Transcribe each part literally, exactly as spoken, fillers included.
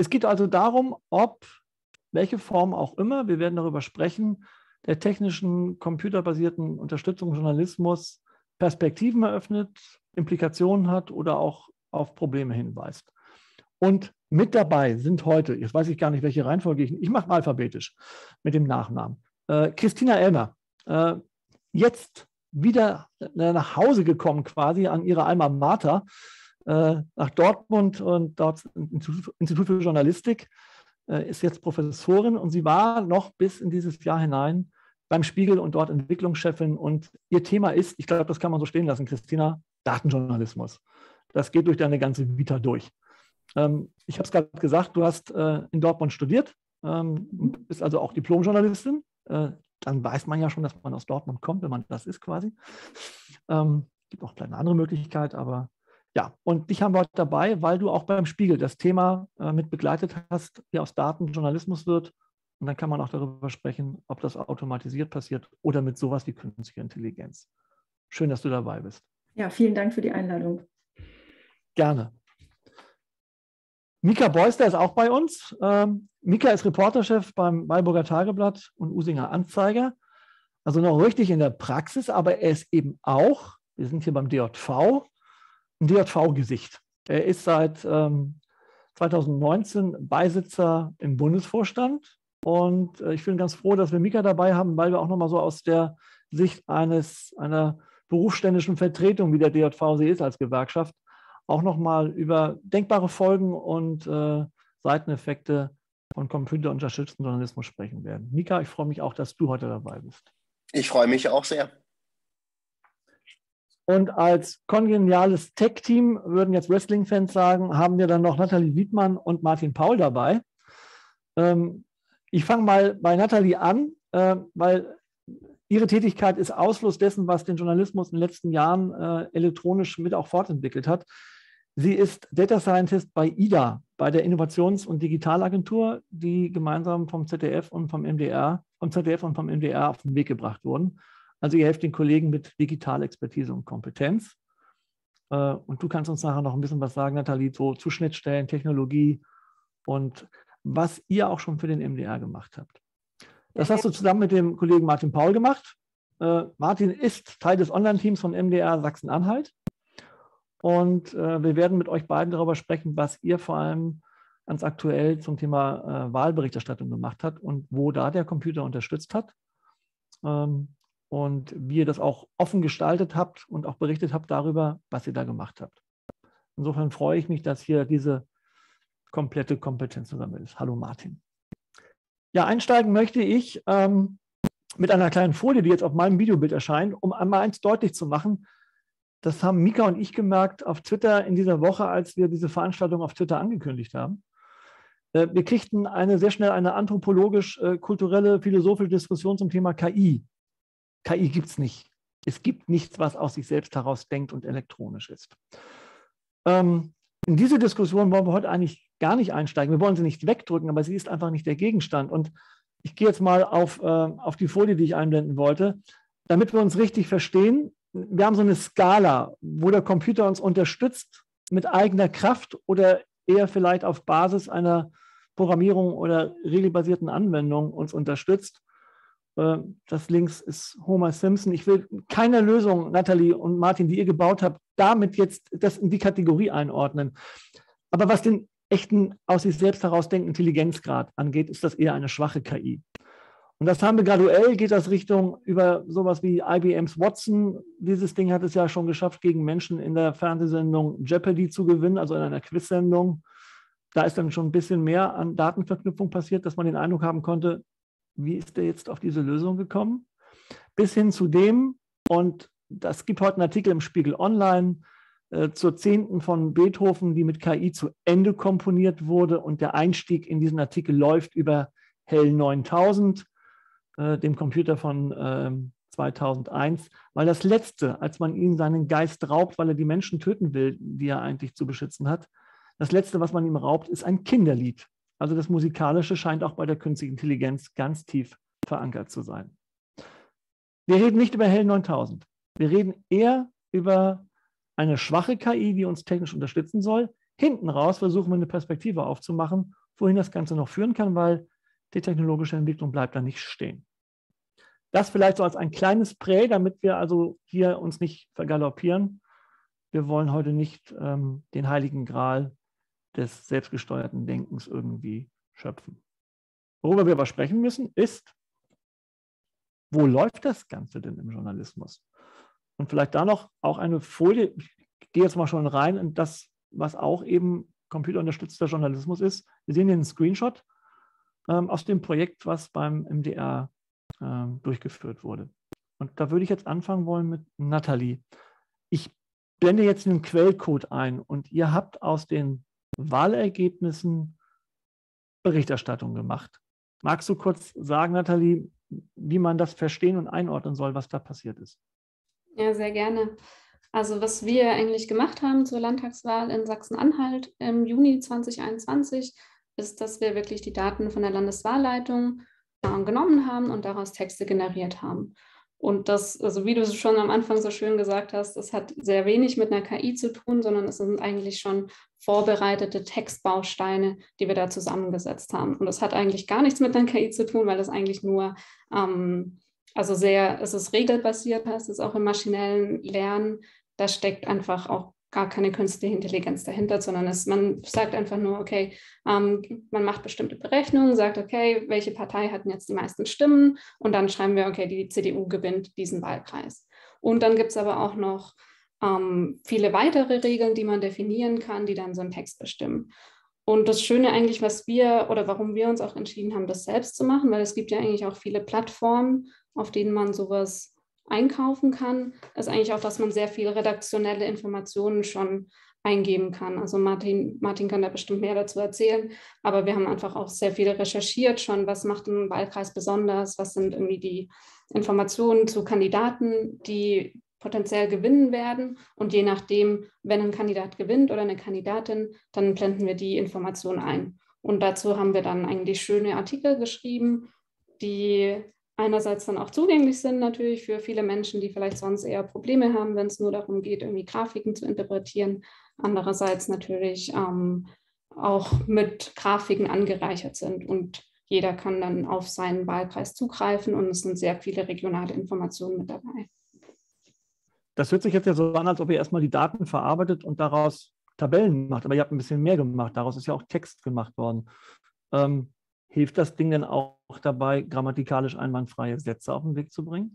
Es geht also darum, ob, welche Form auch immer, wir werden darüber sprechen, der technischen, computerbasierten Unterstützung im Journalismus Perspektiven eröffnet, Implikationen hat oder auch auf Probleme hinweist. Und mit dabei sind heute, jetzt weiß ich gar nicht, welche Reihenfolge ich, ich mache mal alphabetisch mit dem Nachnamen, äh, Christina Elmer, äh, jetzt wieder nach Hause gekommen quasi an ihre Alma Mater, äh, nach Dortmund und dort Institut, Institut für Journalistik, äh, ist jetzt Professorin und sie war noch bis in dieses Jahr hinein beim Spiegel und dort Entwicklungschefin und ihr Thema ist, ich glaube, das kann man so stehen lassen, Christina, Datenjournalismus. Das geht durch deine ganze Vita durch. Ähm, ich habe es gerade gesagt, du hast äh, in Dortmund studiert, ähm, bist also auch Diplomjournalistin. Äh, dann weiß man ja schon, dass man aus Dortmund kommt, wenn man das ist quasi. Ähm, gibt auch eine andere Möglichkeit, aber ja. Und dich haben wir heute dabei, weil du auch beim Spiegel das Thema äh, mit begleitet hast, wie aus Daten Journalismus wird. Und dann kann man auch darüber sprechen, ob das automatisiert passiert oder mit sowas wie künstlicher Intelligenz. Schön, dass du dabei bist. Ja, vielen Dank für die Einladung. Gerne. Mika Beuster ist auch bei uns. Ähm, Mika ist Reporterchef beim Weilburger Tageblatt und Usinger Anzeiger. Also noch richtig in der Praxis, aber er ist eben auch, wir sind hier beim D J V, ein D J V-Gesicht. Er ist seit ähm, zweitausendneunzehn Beisitzer im Bundesvorstand. Und äh, ich bin ganz froh, dass wir Mika dabei haben, weil wir auch nochmal so aus der Sicht eines, einer berufsständischen Vertretung, wie der D J V sie ist als Gewerkschaft, auch nochmal über denkbare Folgen und äh, Seiteneffekte von computerunterstützten Journalismus sprechen werden. Mika, ich freue mich auch, dass du heute dabei bist. Ich freue mich auch sehr. Und als kongeniales Tech-Team, würden jetzt Wrestling-Fans sagen, haben wir dann noch Nathalie Wiedmann und Martin Paul dabei. Ähm, ich fange mal bei Nathalie an, äh, weil ihre Tätigkeit ist Ausfluss dessen, was den Journalismus in den letzten Jahren äh, elektronisch mit auch fortentwickelt hat. Sie ist Data Scientist bei I D A, bei der Innovations- und Digitalagentur, die gemeinsam vom Z D F und vom M D R, vom Z D F und vom M D R auf den Weg gebracht wurden. Also ihr helft den Kollegen mit Digitalexpertise und Kompetenz. Äh, und du kannst uns nachher noch ein bisschen was sagen, Nathalie, so zu Schnittstellen, Technologie und was ihr auch schon für den M D R gemacht habt. Das hast du zusammen mit dem Kollegen Martin Paul gemacht. Äh, Martin ist Teil des Online-Teams von M D R Sachsen-Anhalt. Und äh, wir werden mit euch beiden darüber sprechen, was ihr vor allem ganz aktuell zum Thema äh, Wahlberichterstattung gemacht habt und wo da der Computer unterstützt hat. Ähm, und wie ihr das auch offen gestaltet habt und auch berichtet habt darüber, was ihr da gemacht habt. Insofern freue ich mich, dass hier diese komplette Kompetenz zusammen ist. Hallo Martin. Ja, einsteigen möchte ich ähm, mit einer kleinen Folie, die jetzt auf meinem Videobild erscheint, um einmal eins deutlich zu machen. Das haben Mika und ich gemerkt auf Twitter in dieser Woche, als wir diese Veranstaltung auf Twitter angekündigt haben. Äh, wir kriegten eine, sehr schnell eine anthropologisch-kulturelle, philosophische Diskussion zum Thema K I. K I gibt es nicht. Es gibt nichts, was aus sich selbst heraus denkt und elektronisch ist. Ähm, in diese Diskussion wollen wir heute eigentlich gar nicht einsteigen. Wir wollen sie nicht wegdrücken, aber sie ist einfach nicht der Gegenstand. Und ich gehe jetzt mal auf, äh, auf die Folie, die ich einblenden wollte, damit wir uns richtig verstehen. Wir haben so eine Skala, wo der Computer uns unterstützt mit eigener Kraft oder eher vielleicht auf Basis einer Programmierung oder regelbasierten Anwendung uns unterstützt. Das links ist Homer Simpson. Ich will keine Lösung, Nathalie und Martin, die ihr gebaut habt, damit jetzt das in die Kategorie einordnen. Aber was den echten aus sich selbst heraus denkenden Intelligenzgrad angeht, ist das eher eine schwache K I. Und das haben wir graduell, geht das Richtung über sowas wie I B Ms Watson. Dieses Ding hat es ja schon geschafft, gegen Menschen in der Fernsehsendung Jeopardy zu gewinnen, also in einer Quizsendung. Da ist dann schon ein bisschen mehr an Datenverknüpfung passiert, dass man den Eindruck haben konnte, wie ist der jetzt auf diese Lösung gekommen? Bis hin zu dem, und das gibt heute einen Artikel im Spiegel Online, äh, zur Zehnten von Beethoven, die mit K I zu Ende komponiert wurde. Und der Einstieg in diesen Artikel läuft über HAL neuntausend, äh, dem Computer von äh, zweitausendeins, weil das Letzte, als man ihm seinen Geist raubt, weil er die Menschen töten will, die er eigentlich zu beschützen hat, das Letzte, was man ihm raubt, ist ein Kinderlied. Also das Musikalische scheint auch bei der künstlichen Intelligenz ganz tief verankert zu sein. Wir reden nicht über HAL neuntausend. Wir reden eher über eine schwache K I, die uns technisch unterstützen soll. Hinten raus versuchen wir eine Perspektive aufzumachen wohin das Ganze noch führen kann, weil die technologische Entwicklung bleibt da nicht stehen. Das vielleicht so als ein kleines Prä, damit wir also hier uns nicht vergaloppieren. Wir wollen heute nicht ähm, den heiligen Gral des selbstgesteuerten Denkens irgendwie schöpfen. Worüber wir aber sprechen müssen, ist, wo läuft das Ganze denn im Journalismus? Und vielleicht da noch auch eine Folie, ich gehe jetzt mal schon rein in das, was auch eben computerunterstützter Journalismus ist. Wir sehen hier einen Screenshot ähm, aus dem Projekt, was beim M D R ähm, durchgeführt wurde. Und da würde ich jetzt anfangen wollen mit Nathalie. Ich blende jetzt einen Quellcode ein und ihr habt aus den Wahlergebnissen Berichterstattung gemacht. Magst du kurz sagen, Nathalie, wie man das verstehen und einordnen soll, was da passiert ist? Ja, sehr gerne. Also was wir eigentlich gemacht haben zur Landtagswahl in Sachsen-Anhalt im Juni zweitausendeinundzwanzig, ist, dass wir wirklich die Daten von der Landeswahlleitung äh, genommen haben und daraus Texte generiert haben. Und das, also wie du es schon am Anfang so schön gesagt hast, das hat sehr wenig mit einer K I zu tun, sondern es sind eigentlich schon vorbereitete Textbausteine, die wir da zusammengesetzt haben. Und das hat eigentlich gar nichts mit einer K I zu tun, weil das eigentlich nur, ähm, also sehr, es ist regelbasiert, heißt es auch im maschinellen Lernen. Da steckt einfach auch gar keine künstliche Intelligenz dahinter, sondern es, man sagt einfach nur, okay, ähm, man macht bestimmte Berechnungen, sagt, okay, welche Partei hat jetzt die meisten Stimmen und dann schreiben wir, okay, die C D U gewinnt diesen Wahlkreis. Und dann gibt es aber auch noch ähm, viele weitere Regeln, die man definieren kann, die dann so einen Text bestimmen. Und das Schöne eigentlich, was wir oder warum wir uns auch entschieden haben, das selbst zu machen, weil es gibt ja eigentlich auch viele Plattformen, auf denen man sowas einkaufen kann, ist eigentlich auch, dass man sehr viel redaktionelle Informationen schon eingeben kann. Also Martin, Martin kann da bestimmt mehr dazu erzählen, aber wir haben einfach auch sehr viel recherchiert schon, was macht einen Wahlkreis besonders, was sind irgendwie die Informationen zu Kandidaten, die potenziell gewinnen werden und je nachdem, wenn ein Kandidat gewinnt oder eine Kandidatin, dann blenden wir die Informationen ein. Und dazu haben wir dann eigentlich schöne Artikel geschrieben, die einerseits dann auch zugänglich sind natürlich für viele Menschen, die vielleicht sonst eher Probleme haben, wenn es nur darum geht, irgendwie Grafiken zu interpretieren. Andererseits natürlich ähm, auch mit Grafiken angereichert sind und jeder kann dann auf seinen Wahlkreis zugreifen und es sind sehr viele regionale Informationen mit dabei. Das hört sich jetzt ja so an, als ob ihr erstmal die Daten verarbeitet und daraus Tabellen macht, aber ihr habt ein bisschen mehr gemacht. Daraus ist ja auch Text gemacht worden. Ähm, Hilft das Ding denn auch dabei, grammatikalisch einwandfreie Sätze auf den Weg zu bringen?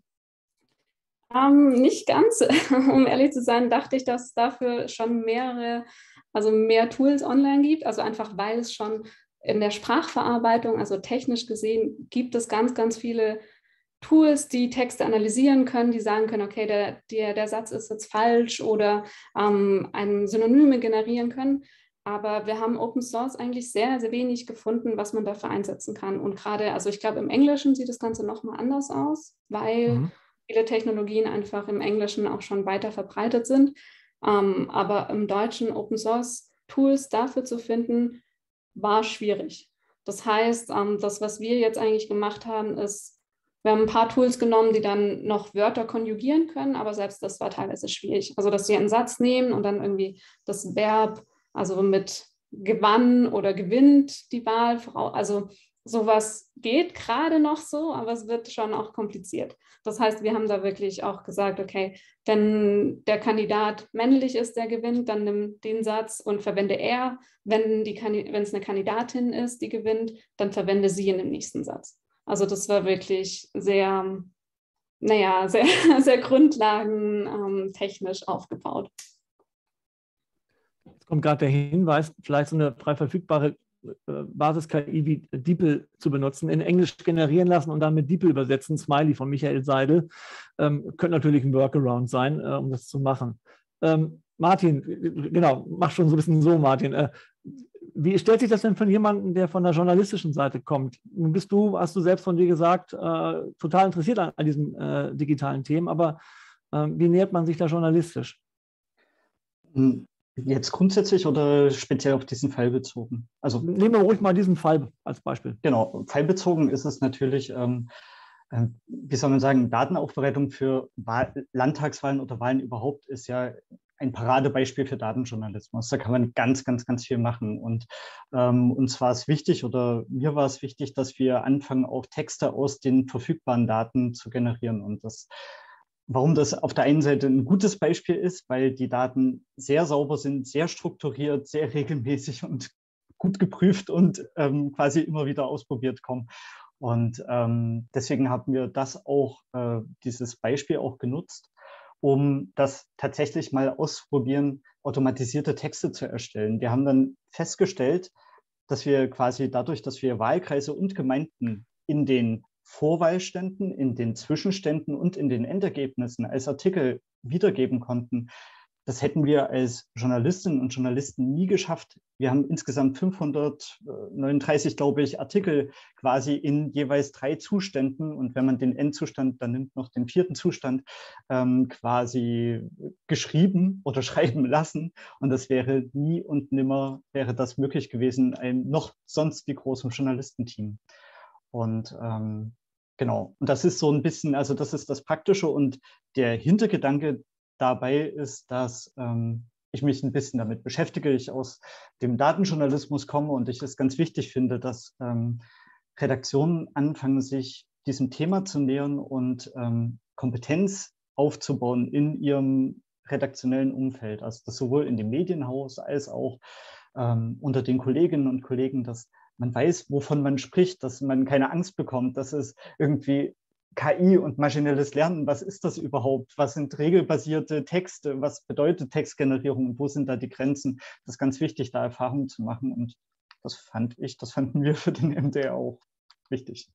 Ähm, nicht ganz. Um ehrlich zu sein, dachte ich, dass es dafür schon mehrere, also mehr Tools online gibt. Also einfach, weil es schon in der Sprachverarbeitung, also technisch gesehen, gibt es ganz, ganz viele Tools, die Texte analysieren können, die sagen können, okay, der, der, der Satz ist jetzt falsch oder ähm, ein Synonyme generieren können. Aber wir haben Open Source eigentlich sehr, sehr wenig gefunden, was man dafür einsetzen kann. Und gerade, also ich glaube, im Englischen sieht das Ganze nochmal anders aus, weil mhm. viele Technologien einfach im Englischen auch schon weiter verbreitet sind. Ähm, aber im Deutschen Open Source Tools dafür zu finden, war schwierig. Das heißt, ähm, das, was wir jetzt eigentlich gemacht haben, ist, wir haben ein paar Tools genommen, die dann noch Wörter konjugieren können, aber selbst das war teilweise schwierig. Also, dass sie einen Satz nehmen und dann irgendwie das Verb, also mit gewann oder gewinnt die Wahl, also sowas geht gerade noch so, aber es wird schon auch kompliziert. Das heißt, wir haben da wirklich auch gesagt, okay, wenn der Kandidat männlich ist, der gewinnt, dann nimm den Satz und verwende er. Wenn, die, wenn es eine Kandidatin ist, die gewinnt, dann verwende sie in dem nächsten Satz. Also das war wirklich sehr, naja, sehr, sehr grundlagentechnisch aufgebaut. Jetzt kommt gerade der Hinweis, vielleicht so eine frei verfügbare Basis-K I wie DeepL zu benutzen, in Englisch generieren lassen und dann mit DeepL übersetzen, Smiley von Michael Seidel. Ähm, könnte natürlich ein Workaround sein, äh, um das zu machen. Ähm, Martin, genau, mach schon so ein bisschen so, Martin. Äh, wie stellt sich das denn von jemandem, der von der journalistischen Seite kommt? Nun bist du, hast du selbst von dir gesagt, äh, total interessiert an, an diesen äh, digitalen Themen, aber äh, wie nähert man sich da journalistisch? Jetzt grundsätzlich oder speziell auf diesen Fall bezogen? Also, nehmen wir ruhig mal diesen Fall als Beispiel. Genau, fallbezogen ist es natürlich, ähm, äh, wie soll man sagen, Datenaufbereitung für Wahl, Landtagswahlen oder Wahlen überhaupt ist ja ein Paradebeispiel für Datenjournalismus. Da kann man ganz, ganz, ganz viel machen. Und ähm, uns war es wichtig, oder mir war es wichtig, dass wir anfangen, auch Texte aus den verfügbaren Daten zu generieren. Und das, warum das auf der einen Seite ein gutes Beispiel ist, weil die Daten sehr sauber sind, sehr strukturiert, sehr regelmäßig und gut geprüft und ähm, quasi immer wieder ausprobiert kommen. Und ähm, deswegen haben wir das auch, äh, dieses Beispiel auch genutzt, um das tatsächlich mal auszuprobieren, automatisierte Texte zu erstellen. Wir haben dann festgestellt, dass wir quasi dadurch, dass wir Wahlkreise und Gemeinden in den Vorwahlständen, in den Zwischenständen und in den Endergebnissen als Artikel wiedergeben konnten, das hätten wir als Journalistinnen und Journalisten nie geschafft. Wir haben insgesamt fünfhundertneununddreißig, glaube ich, Artikel quasi in jeweils drei Zuständen. Und wenn man den Endzustand dann nimmt, noch den vierten Zustand ähm, quasi geschrieben oder schreiben lassen. Und das wäre nie und nimmer, wäre das möglich gewesen, einem noch sonst wie großem Journalistenteam. Und ähm, genau, und das ist so ein bisschen, also das ist das Praktische. Und der Hintergedanke dabei ist, dass ähm, ich mich ein bisschen damit beschäftige, ich aus dem Datenjournalismus komme und ich es ganz wichtig finde, dass ähm, Redaktionen anfangen, sich diesem Thema zu nähern und ähm, Kompetenz aufzubauen in ihrem redaktionellen Umfeld. Also das sowohl in dem Medienhaus als auch ähm, unter den Kolleginnen und Kollegen, dass man weiß, wovon man spricht, dass man keine Angst bekommt, dass es irgendwie K I und maschinelles Lernen, was ist das überhaupt? Was sind regelbasierte Texte? Was bedeutet Textgenerierung? Und wo sind da die Grenzen? Das ist ganz wichtig, da Erfahrungen zu machen. Und das fand ich, das fanden wir für den M D R auch wichtig.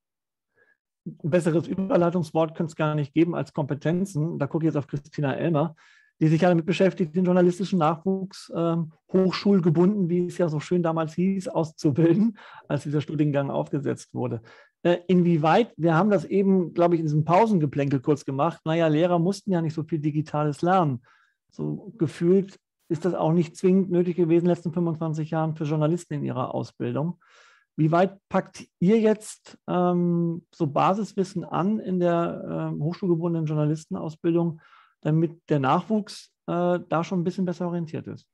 Ein besseres Überleitungswort könnte es gar nicht geben als Kompetenzen. Da gucke ich jetzt auf Christina Elmer, die sich ja damit beschäftigt, den journalistischen Nachwuchs ähm, hochschulgebunden, wie es ja so schön damals hieß, auszubilden, als dieser Studiengang aufgesetzt wurde. Äh, inwieweit, wir haben das eben, glaube ich, in diesem Pausengeplänkel kurz gemacht, naja, Lehrer mussten ja nicht so viel Digitales lernen. So gefühlt ist das auch nicht zwingend nötig gewesen in den letzten fünfundzwanzig Jahren für Journalisten in ihrer Ausbildung. Wie weit packt ihr jetzt ähm, so Basiswissen an in der äh, hochschulgebundenen Journalistenausbildung, damit der Nachwuchs äh, da schon ein bisschen besser orientiert ist?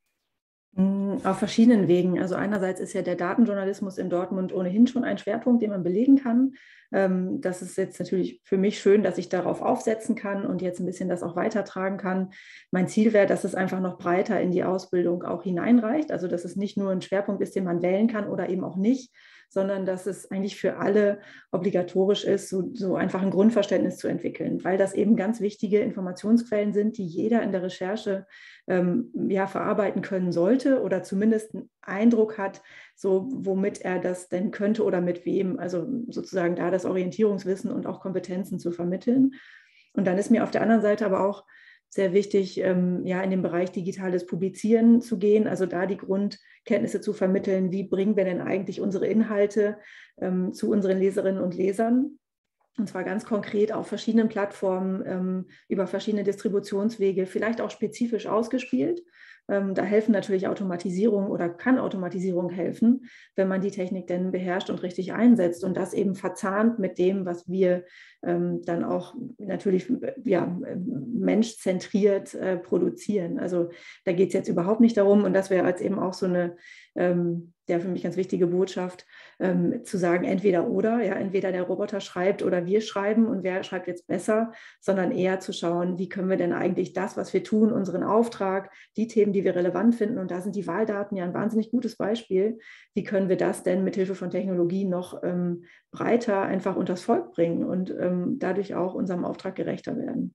Auf verschiedenen Wegen. Also einerseits ist ja der Datenjournalismus in Dortmund ohnehin schon ein Schwerpunkt, den man belegen kann. Das ist jetzt natürlich für mich schön, dass ich darauf aufsetzen kann und jetzt ein bisschen das auch weitertragen kann. Mein Ziel wäre, dass es einfach noch breiter in die Ausbildung auch hineinreicht. Also dass es nicht nur ein Schwerpunkt ist, den man wählen kann oder eben auch nicht, sondern dass es eigentlich für alle obligatorisch ist, so, so einfach ein Grundverständnis zu entwickeln, weil das eben ganz wichtige Informationsquellen sind, die jeder in der Recherche ähm, ja, verarbeiten können sollte oder zumindest einen Eindruck hat, so womit er das denn könnte oder mit wem, also sozusagen da das Orientierungswissen und auch Kompetenzen zu vermitteln. Und dann ist mir auf der anderen Seite aber auch sehr wichtig, ähm, ja, in den Bereich digitales Publizieren zu gehen, also da die Grundkenntnisse zu vermitteln, wie bringen wir denn eigentlich unsere Inhalte ähm, zu unseren Leserinnen und Lesern. Und zwar ganz konkret auf verschiedenen Plattformen, ähm, über verschiedene Distributionswege, vielleicht auch spezifisch ausgespielt. Ähm, da helfen natürlich Automatisierung oder kann Automatisierung helfen, wenn man die Technik denn beherrscht und richtig einsetzt und das eben verzahnt mit dem, was wir ähm, dann auch natürlich ja, menschzentriert äh, produzieren. Also da geht es jetzt überhaupt nicht darum, und das wäre jetzt eben auch so eine ähm, ja, für mich ganz wichtige Botschaft, ähm, zu sagen, entweder oder, ja, entweder der Roboter schreibt oder wir schreiben und wer schreibt jetzt besser, sondern eher zu schauen, wie können wir denn eigentlich das, was wir tun, unseren Auftrag, die Themen, die wir relevant finden, und da sind die Wahldaten ja ein wahnsinnig gutes Beispiel, wie können wir das denn mit Hilfe von Technologie noch ähm, breiter einfach unters Volk bringen und ähm, dadurch auch unserem Auftrag gerechter werden.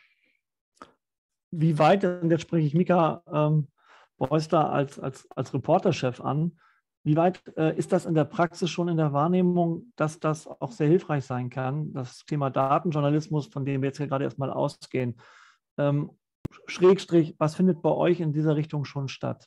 Wie weit, und jetzt spreche ich Mika ähm, Beuster als, als, als Reporterchef an, wie weit äh, ist das in der Praxis schon in der Wahrnehmung, dass das auch sehr hilfreich sein kann, das Thema Datenjournalismus, von dem wir jetzt hier gerade erstmal ausgehen, ähm, Schrägstrich, was findet bei euch in dieser Richtung schon statt?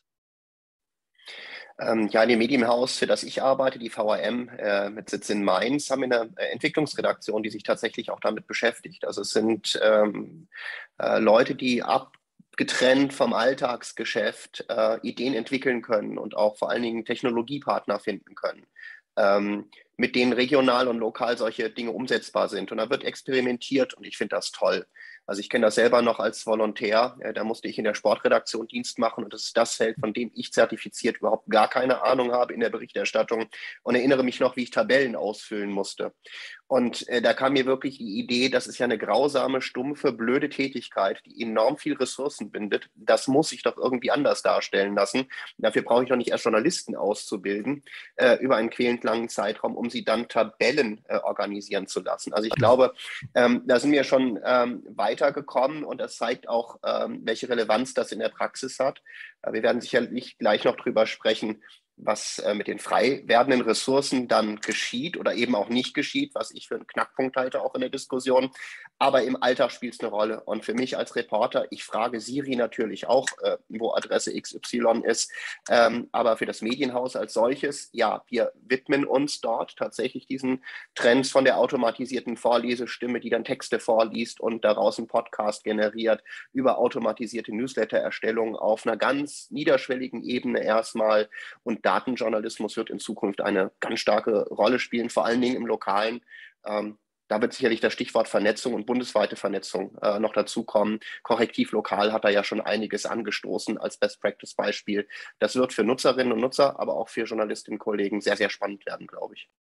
Ähm, ja, in dem Medienhaus, für das ich arbeite, die V A M äh, mit Sitz in Mainz, haben wir eine äh, Entwicklungsredaktion, die sich tatsächlich auch damit beschäftigt. Also es sind ähm, äh, Leute, die ab getrennt vom Alltagsgeschäft äh, Ideen entwickeln können und auch vor allen Dingen Technologiepartner finden können, ähm, mit denen regional und lokal solche Dinge umsetzbar sind. Und da wird experimentiert und ich finde das toll. Also ich kenne das selber noch als Volontär, äh, da musste ich in der Sportredaktion Dienst machen und das ist das Feld, von dem ich zertifiziert überhaupt gar keine Ahnung habe in der Berichterstattung und erinnere mich noch, wie ich Tabellen ausfüllen musste. Und äh, da kam mir wirklich die Idee, das ist ja eine grausame, stumpfe, blöde Tätigkeit, die enorm viel Ressourcen bindet. Das muss sich doch irgendwie anders darstellen lassen. Dafür brauche ich doch nicht erst Journalisten auszubilden äh, über einen quälend langen Zeitraum, um sie dann Tabellen äh, organisieren zu lassen. Also ich glaube, ähm, da sind wir schon ähm, weitergekommen und das zeigt auch, ähm, welche Relevanz das in der Praxis hat. Äh, wir werden sicherlich gleich noch drüber sprechen, was äh, mit den frei werdenden Ressourcen dann geschieht oder eben auch nicht geschieht, was ich für einen Knackpunkt halte, auch in der Diskussion. Aber im Alltag spielt es eine Rolle. Und für mich als Reporter, ich frage Siri natürlich auch, äh, wo Adresse X Y ist. Ähm, aber für das Medienhaus als solches, ja, wir widmen uns dort tatsächlich diesen Trends von der automatisierten Vorlesestimme, die dann Texte vorliest und daraus einen Podcast generiert, über automatisierte Newsletter-Erstellung auf einer ganz niederschwelligen Ebene erstmal. Und Datenjournalismus wird in Zukunft eine ganz starke Rolle spielen, vor allen Dingen im Lokalen. Ähm, da wird sicherlich das Stichwort Vernetzung und bundesweite Vernetzung äh, noch dazukommen. Korrektiv Lokal hat da ja schon einiges angestoßen als Best-Practice-Beispiel. Das wird für Nutzerinnen und Nutzer, aber auch für Journalistinnen und Kollegen sehr, sehr spannend werden, glaube ich.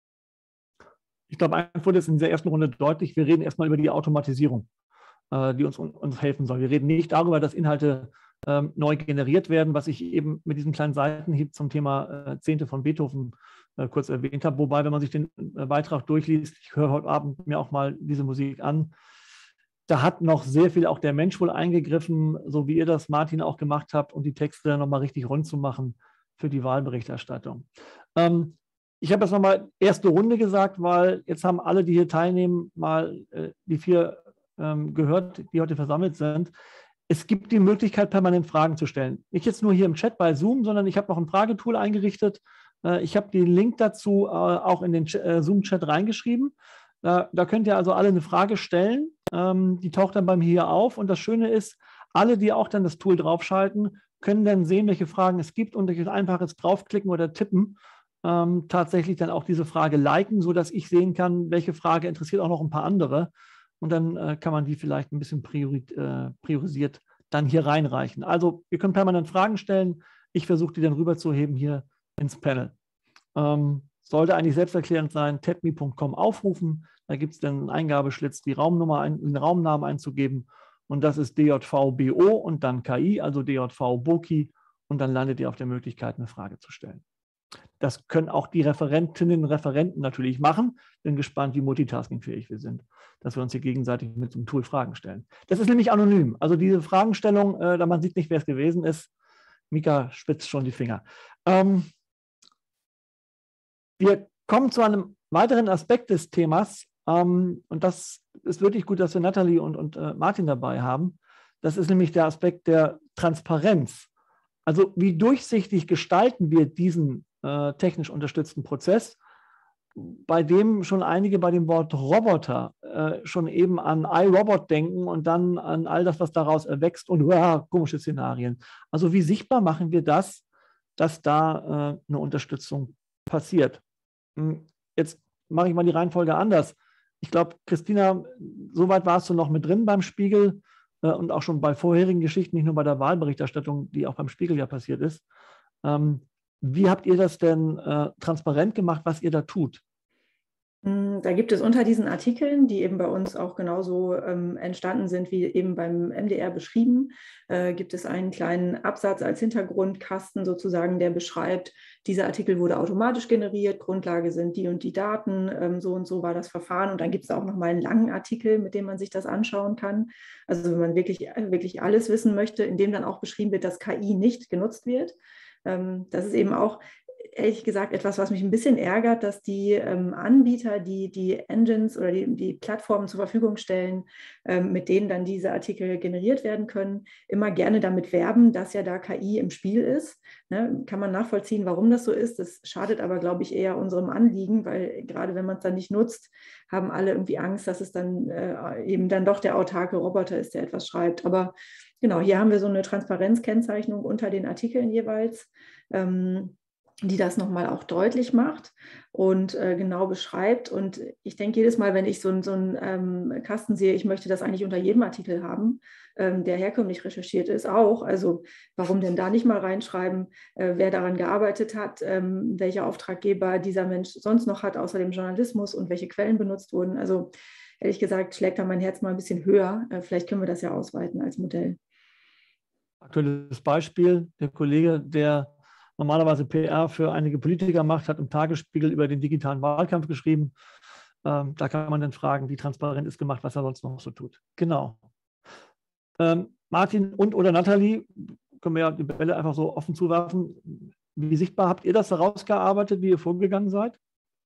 Ich glaube, einfach wurde es in dieser ersten Runde deutlich, wir reden erstmal über die Automatisierung, äh, die uns, uns helfen soll. Wir reden nicht darüber, dass Inhalte ähm, neu generiert werden, was ich eben mit diesem kleinen Seitenhieb zum Thema äh, Zehnte von Beethoven äh, kurz erwähnt habe. Wobei, wenn man sich den äh, Beitrag durchliest, ich höre heute Abend mir auch mal diese Musik an, da hat noch sehr viel auch der Mensch wohl eingegriffen, so wie ihr das, Martin, auch gemacht habt, um die Texte dann nochmal richtig rund zu machen für die Wahlberichterstattung. Ähm, ich habe jetzt nochmal erste Runde gesagt, weil jetzt haben alle, die hier teilnehmen, mal äh, die vier ähm, gehört, die heute versammelt sind. Es gibt die Möglichkeit, permanent Fragen zu stellen. Nicht jetzt nur hier im Chat bei Zoom, sondern ich habe noch ein Fragetool eingerichtet. Äh, ich habe den Link dazu äh, auch in den äh, Zoom-Chat reingeschrieben. Da, da könnt ihr also alle eine Frage stellen. Ähm, die taucht dann bei mir hier auf. Und das Schöne ist, alle, die auch dann das Tool draufschalten, können dann sehen, welche Fragen es gibt und durch einfaches Draufklicken oder Tippen ähm, tatsächlich dann auch diese Frage liken, sodass ich sehen kann, welche Frage interessiert auch noch ein paar andere. Und dann äh, kann man die vielleicht ein bisschen priori äh, priorisiert dann hier reinreichen. Also wir können permanent Fragen stellen. Ich versuche die dann rüberzuheben hier ins Panel. Ähm, sollte eigentlich selbsterklärend sein, tapme punkt com aufrufen. Da gibt es dann einen Eingabeschlitz, die Raumnummer, ein, den Raumnamen einzugeben. Und das ist D J V B O und dann K I, also D J V Boki. Und dann landet ihr auf der Möglichkeit, eine Frage zu stellen. Das können auch die Referentinnen und Referenten natürlich machen. Bin gespannt, wie multitaskingfähig wir sind, dass wir uns hier gegenseitig mit dem Tool Fragen stellen. Das ist nämlich anonym. Also diese Fragenstellung, äh, da man sieht nicht, wer es gewesen ist. Mika spitzt schon die Finger. Ähm, wir kommen zu einem weiteren Aspekt des Themas. Ähm, und das ist wirklich gut, dass wir Nathalie und, und äh, Martin dabei haben. Das ist nämlich der Aspekt der Transparenz. Also wie durchsichtig gestalten wir diesen äh, technisch unterstützten Prozess, bei dem schon einige bei dem Wort Roboter äh, schon eben an iRobot denken und dann an all das, was daraus erwächst und uh, komische Szenarien. Also wie sichtbar machen wir das, dass da äh, eine Unterstützung passiert? Jetzt mache ich mal die Reihenfolge anders. Ich glaube, Christina, soweit warst du noch mit drin beim Spiegel äh, und auch schon bei vorherigen Geschichten, nicht nur bei der Wahlberichterstattung, die auch beim Spiegel ja passiert ist. Ähm, wie habt ihr das denn äh, transparent gemacht, was ihr da tut? Da gibt es unter diesen Artikeln, die eben bei uns auch genauso ähm, entstanden sind, wie eben beim M D R beschrieben, äh, gibt es einen kleinen Absatz als Hintergrundkasten sozusagen, der beschreibt, dieser Artikel wurde automatisch generiert, Grundlage sind die und die Daten, ähm, so und so war das Verfahren. Und dann gibt es auch noch mal einen langen Artikel, mit dem man sich das anschauen kann. Also wenn man wirklich, wirklich alles wissen möchte, in dem dann auch beschrieben wird, dass K I nicht genutzt wird. Ähm, das ist eben auch ehrlich gesagt etwas, was mich ein bisschen ärgert, dass die ähm, Anbieter, die die Engines oder die, die Plattformen zur Verfügung stellen, ähm, mit denen dann diese Artikel generiert werden können, immer gerne damit werben, dass ja da K I im Spiel ist. Ne? Kann man nachvollziehen, warum das so ist. Das schadet aber, glaube ich, eher unserem Anliegen, weil gerade wenn man es dann nicht nutzt, haben alle irgendwie Angst, dass es dann äh, eben dann doch der autarke Roboter ist, der etwas schreibt. Aber genau, hier haben wir so eine Transparenzkennzeichnung unter den Artikeln jeweils. Ähm, die das nochmal auch deutlich macht und äh, genau beschreibt. Und ich denke jedes Mal, wenn ich so, so einen ähm, Kasten sehe, ich möchte das eigentlich unter jedem Artikel haben, ähm, der herkömmlich recherchiert ist, auch. Also warum denn da nicht mal reinschreiben, äh, wer daran gearbeitet hat, ähm, welche Auftraggeber dieser Mensch sonst noch hat, außer dem Journalismus und welche Quellen benutzt wurden. Also ehrlich gesagt schlägt da mein Herz mal ein bisschen höher. Äh, vielleicht können wir das ja ausweiten als Modell. Aktuelles Beispiel, der Kollege, der normalerweise P R für einige Politiker macht, hat im Tagesspiegel über den digitalen Wahlkampf geschrieben. Ähm, da kann man dann fragen, wie transparent ist gemacht, was er sonst noch so tut. Genau. Ähm, Martin und oder Nathalie, können wir ja die Bälle einfach so offen zuwerfen. Wie sichtbar habt ihr das herausgearbeitet, wie ihr vorgegangen seid?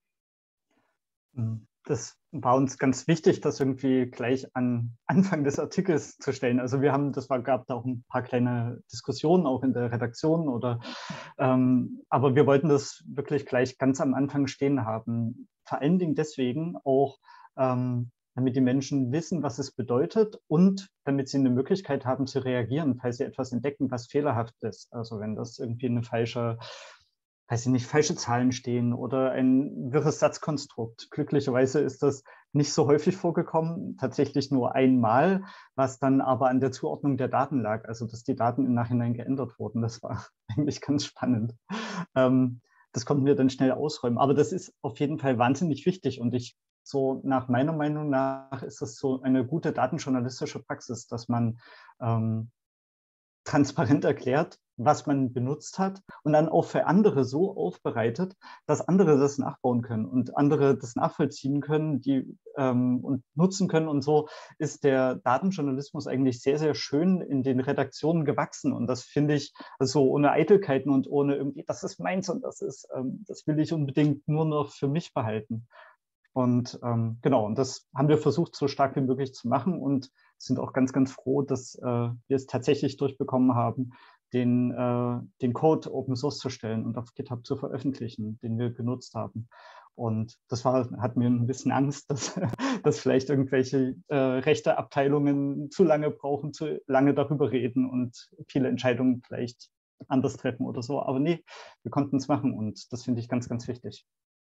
Das war uns ganz wichtig, das irgendwie gleich an Anfang des Artikels zu stellen. Also wir haben, das war, gab da auch ein paar kleine Diskussionen auch in der Redaktion oder, ähm, aber wir wollten das wirklich gleich ganz am Anfang stehen haben. Vor allen Dingen deswegen auch, ähm, damit die Menschen wissen, was es bedeutet und damit sie eine Möglichkeit haben zu reagieren, falls sie etwas entdecken, was fehlerhaft ist. Also wenn das irgendwie eine falsche weiß ich nicht, falsche Zahlen stehen oder ein wirres Satzkonstrukt. Glücklicherweise ist das nicht so häufig vorgekommen, tatsächlich nur einmal, was dann aber an der Zuordnung der Daten lag, also dass die Daten im Nachhinein geändert wurden. Das war eigentlich ganz spannend. Ähm, das konnten wir dann schnell ausräumen. Aber das ist auf jeden Fall wahnsinnig wichtig und ich so nach meiner Meinung nach ist das so eine gute datenjournalistische Praxis, dass man ähm, transparent erklärt, was man benutzt hat und dann auch für andere so aufbereitet, dass andere das nachbauen können und andere das nachvollziehen können, die ähm, und nutzen können. Und so ist der Datenjournalismus eigentlich sehr, sehr schön in den Redaktionen gewachsen. Und das finde ich so also ohne Eitelkeiten und ohne irgendwie, das ist meins und das ist, ähm, das will ich unbedingt nur noch für mich behalten. Und ähm, genau, und das haben wir versucht, so stark wie möglich zu machen und sind auch ganz, ganz froh, dass äh, wir es tatsächlich durchbekommen haben, den, äh, den Code Open Source zu stellen und auf GitHub zu veröffentlichen, den wir genutzt haben. Und das war, hat mir ein bisschen Angst, dass, dass vielleicht irgendwelche äh, rechte Abteilungen zu lange brauchen, zu lange darüber reden und viele Entscheidungen vielleicht anders treffen oder so. Aber nee, wir konnten es machen und das finde ich ganz, ganz wichtig.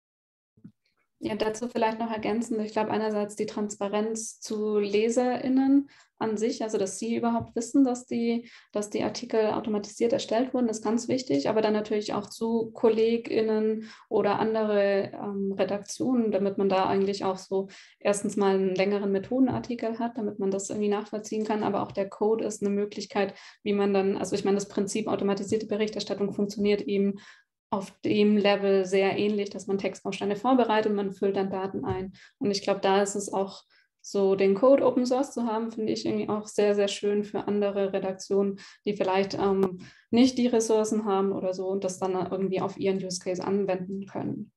Ja, dazu vielleicht noch ergänzend. Ich glaube, einerseits die Transparenz zu LeserInnen an sich, also dass sie überhaupt wissen, dass die, dass die Artikel automatisiert erstellt wurden, ist ganz wichtig, aber dann natürlich auch zu KollegInnen oder andere ähm, Redaktionen, damit man da eigentlich auch so erstens mal einen längeren Methodenartikel hat, damit man das irgendwie nachvollziehen kann, aber auch der Code ist eine Möglichkeit, wie man dann, also ich meine, das Prinzip automatisierte Berichterstattung funktioniert eben auf dem Level sehr ähnlich, dass man Textbausteine vorbereitet und man füllt dann Daten ein. Und ich glaube, da ist es auch so, den Code Open Source zu haben, finde ich irgendwie auch sehr, sehr schön für andere Redaktionen, die vielleicht ähm, nicht die Ressourcen haben oder so und das dann irgendwie auf ihren Use Case anwenden können.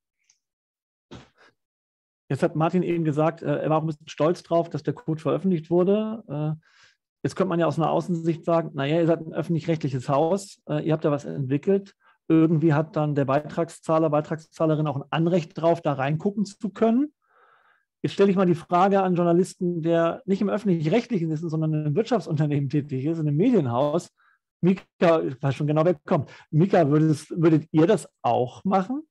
Jetzt hat Martin eben gesagt, er war auch ein bisschen stolz drauf, dass der Code veröffentlicht wurde. Jetzt könnte man ja aus einer Außensicht sagen, naja, ihr seid ein öffentlich-rechtliches Haus, ihr habt da was entwickelt. Irgendwie hat dann der Beitragszahler, Beitragszahlerin auch ein Anrecht drauf, da reingucken zu können. Jetzt stelle ich mal die Frage an Journalisten, der nicht im öffentlich-rechtlichen ist, sondern in einem Wirtschaftsunternehmen tätig ist, in einem Medienhaus. Mika, ich weiß schon genau, wer kommt. Mika, würdet, würdet ihr das auch machen?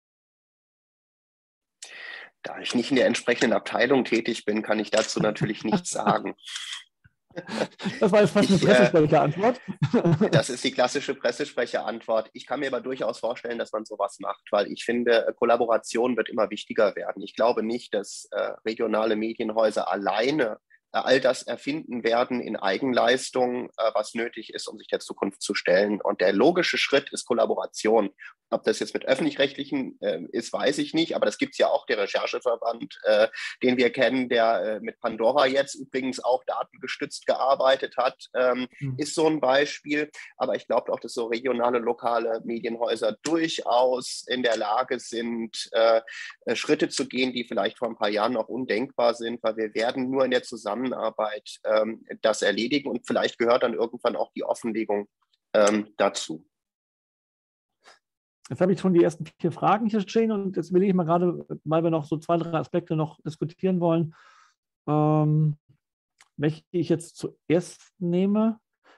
Da ich nicht in der entsprechenden Abteilung tätig bin, kann ich dazu natürlich nichts sagen. Das war jetzt fast eine Pressesprecherantwort. Das ist die klassische Pressesprecherantwort. Ich kann mir aber durchaus vorstellen, dass man sowas macht, weil ich finde, Kollaboration wird immer wichtiger werden. Ich glaube nicht, dass äh, regionale Medienhäuser alleine äh, all das erfinden werden in Eigenleistung, äh, was nötig ist, um sich der Zukunft zu stellen. Und der logische Schritt ist Kollaboration. Ob das jetzt mit Öffentlich-Rechtlichen äh, ist, weiß ich nicht, aber das gibt es ja auch, der Rechercheverband, äh, den wir kennen, der äh, mit Pandora jetzt übrigens auch datengestützt gearbeitet hat, ähm, mhm. ist so ein Beispiel. Aber ich glaube auch, dass so regionale, lokale Medienhäuser durchaus in der Lage sind, äh, Schritte zu gehen, die vielleicht vor ein paar Jahren noch undenkbar sind, weil wir werden nur in der Zusammenarbeit ähm, das erledigen und vielleicht gehört dann irgendwann auch die Offenlegung ähm, dazu. Jetzt habe ich schon die ersten vier Fragen hier stehen und jetzt will ich mal gerade, weil wir noch so zwei, drei Aspekte noch diskutieren wollen, ähm, welche ich jetzt zuerst nehme.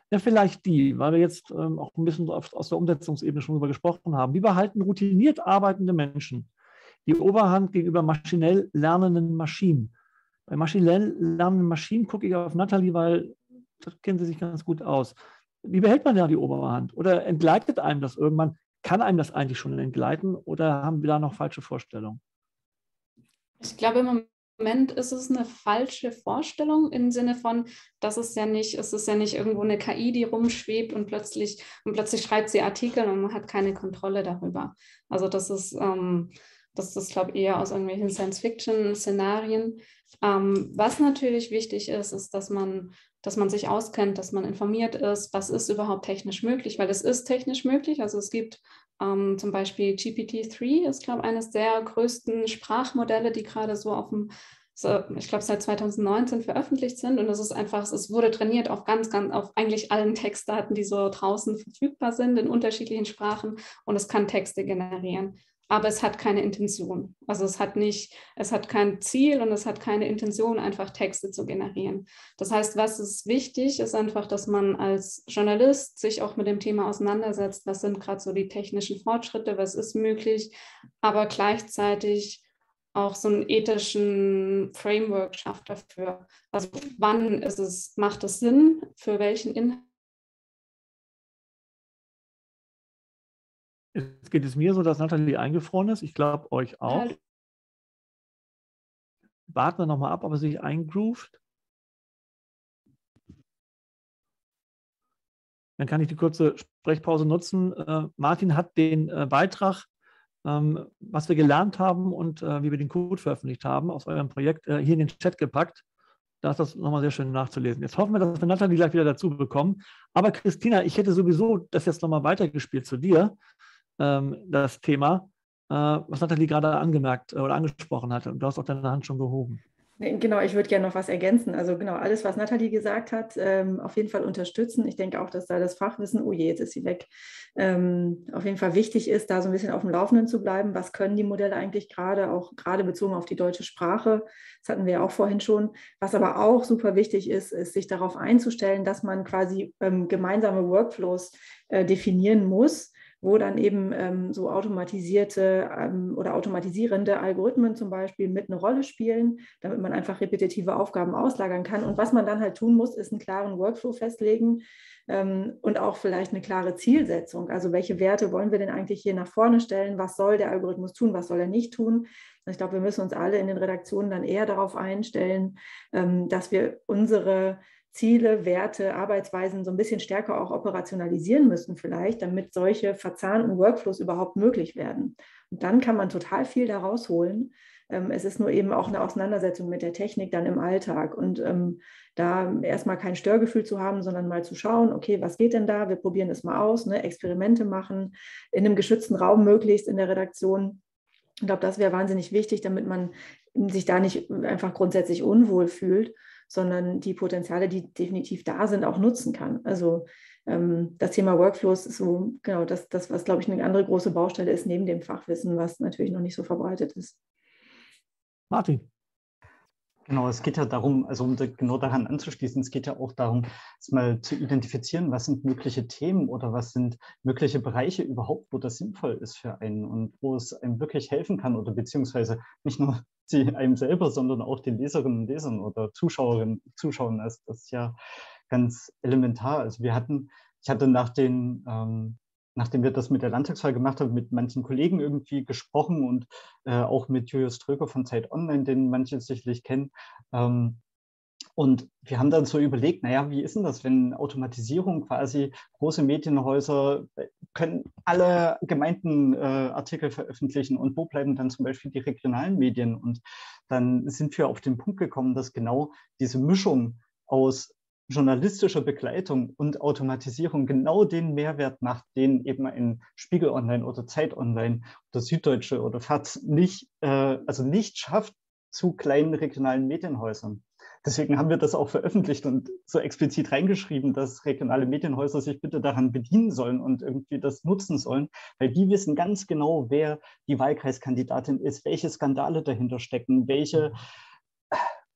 Ja, vielleicht die, weil wir jetzt ähm, auch ein bisschen auf, aus der Umsetzungsebene schon darüber gesprochen haben. Wie behalten routiniert arbeitende Menschen die Oberhand gegenüber maschinell lernenden Maschinen? Bei maschinell lernenden Maschinen gucke ich auf Nathalie, weil das kennen sie sich ganz gut aus. Wie behält man da die Oberhand? Oder entgleitet einem das irgendwann? Kann einem das eigentlich schon entgleiten oder haben wir da noch falsche Vorstellungen? Ich glaube, im Moment ist es eine falsche Vorstellung im Sinne von, dass es ja nicht, es ist ja nicht irgendwo eine K I, die rumschwebt und plötzlich, und plötzlich schreibt sie Artikel und man hat keine Kontrolle darüber. Also das ist, ähm, das ist, glaube ich, eher aus irgendwelchen Science-Fiction-Szenarien. Ähm, was natürlich wichtig ist, ist, dass man, dass man sich auskennt, dass man informiert ist, was ist überhaupt technisch möglich, weil es ist technisch möglich. Also es gibt ähm, zum Beispiel G P T drei, ist, glaube ich, eines der größten Sprachmodelle, die gerade so auf dem, so, ich glaube, seit zwanzig neunzehn veröffentlicht sind. Und es ist einfach, es wurde trainiert auf ganz, ganz, auf eigentlich allen Textdaten, die so draußen verfügbar sind, in unterschiedlichen Sprachen. Und es kann Texte generieren. Aber es hat keine Intention. Also es hat nicht, es hat kein Ziel und es hat keine Intention, einfach Texte zu generieren. Das heißt, was ist wichtig, ist einfach, dass man als Journalist sich auch mit dem Thema auseinandersetzt, was sind gerade so die technischen Fortschritte, was ist möglich, aber gleichzeitig auch so einen ethischen Framework schafft dafür. Also wann ist es, macht es Sinn, für welchen Inhalt? Jetzt geht es mir so, dass Nathalie eingefroren ist. Ich glaube, euch auch. Warten wir nochmal ab, ob er sich eingroovt. Dann kann ich die kurze Sprechpause nutzen. Äh, Martin hat den äh, Beitrag, ähm, was wir gelernt haben und äh, wie wir den Code veröffentlicht haben, aus eurem Projekt äh, hier in den Chat gepackt. Da ist das nochmal sehr schön nachzulesen. Jetzt hoffen wir, dass wir Nathalie gleich wieder dazu bekommen. Aber Christina, ich hätte sowieso das jetzt nochmal weitergespielt zu dir. Das Thema, was Nathalie gerade angemerkt oder angesprochen hatte. Und du hast auch deine Hand schon gehoben. Genau, ich würde gerne noch was ergänzen. Also genau, alles, was Nathalie gesagt hat, ähm, auf jeden Fall unterstützen. Ich denke auch, dass da das Fachwissen, oh je, jetzt ist sie weg, ähm, auf jeden Fall wichtig ist, da so ein bisschen auf dem Laufenden zu bleiben. Was können die Modelle eigentlich gerade, auch gerade bezogen auf die deutsche Sprache? Das hatten wir ja auch vorhin schon. Was aber auch super wichtig ist, ist, sich darauf einzustellen, dass man quasi ähm, gemeinsame Workflows äh, definieren muss, wo dann eben ähm, so automatisierte ähm, oder automatisierende Algorithmen zum Beispiel mit eine Rolle spielen, damit man einfach repetitive Aufgaben auslagern kann. Und was man dann halt tun muss, ist einen klaren Workflow festlegen ähm, und auch vielleicht eine klare Zielsetzung. Also welche Werte wollen wir denn eigentlich hier nach vorne stellen? Was soll der Algorithmus tun? Was soll er nicht tun? Ich glaube, wir müssen uns alle in den Redaktionen dann eher darauf einstellen, ähm, dass wir unsere Ziele, Werte, Arbeitsweisen so ein bisschen stärker auch operationalisieren müssen vielleicht, damit solche verzahnten Workflows überhaupt möglich werden. Und dann kann man total viel daraus holen. Ähm, es ist nur eben auch eine Auseinandersetzung mit der Technik dann im Alltag und ähm, da erstmal kein Störgefühl zu haben, sondern mal zu schauen, okay, was geht denn da? Wir probieren es mal aus, ne? Experimente machen, in einem geschützten Raum möglichst in der Redaktion. Ich glaube, das wäre wahnsinnig wichtig, damit man sich da nicht einfach grundsätzlich unwohl fühlt, sondern die Potenziale, die definitiv da sind, auch nutzen kann. Also ähm, das Thema Workflows ist so, genau, das, das, was, glaube ich, eine andere große Baustelle ist, neben dem Fachwissen, was natürlich noch nicht so verbreitet ist. Martin. Genau, es geht ja darum, also um genau daran anzuschließen, es geht ja auch darum, mal zu identifizieren, was sind mögliche Themen oder was sind mögliche Bereiche überhaupt, wo das sinnvoll ist für einen und wo es einem wirklich helfen kann oder beziehungsweise nicht nur sie einem selber, sondern auch den Leserinnen und Lesern oder Zuschauerinnen, Zuschauern. Das ist ja ganz elementar. Also wir hatten, ich hatte nach den ähm, nachdem wir das mit der Landtagswahl gemacht haben, mit manchen Kollegen irgendwie gesprochen und äh, auch mit Julius Tröger von Zeit Online, den manche sicherlich kennen. Ähm, und wir haben dann so überlegt, naja, wie ist denn das, wenn Automatisierung quasi große Medienhäuser können alle Gemeinden äh, Artikel veröffentlichen und wo bleiben dann zum Beispiel die regionalen Medien? Und dann sind wir auf den Punkt gekommen, dass genau diese Mischung aus journalistischer Begleitung und Automatisierung genau den Mehrwert macht, den eben ein Spiegel Online oder Zeit Online oder Süddeutsche oder F A Z nicht, äh, also nicht schafft zu kleinen regionalen Medienhäusern. Deswegen haben wir das auch veröffentlicht und so explizit reingeschrieben, dass regionale Medienhäuser sich bitte daran bedienen sollen und irgendwie das nutzen sollen, weil die wissen ganz genau, wer die Wahlkreiskandidatin ist, welche Skandale dahinter stecken, welche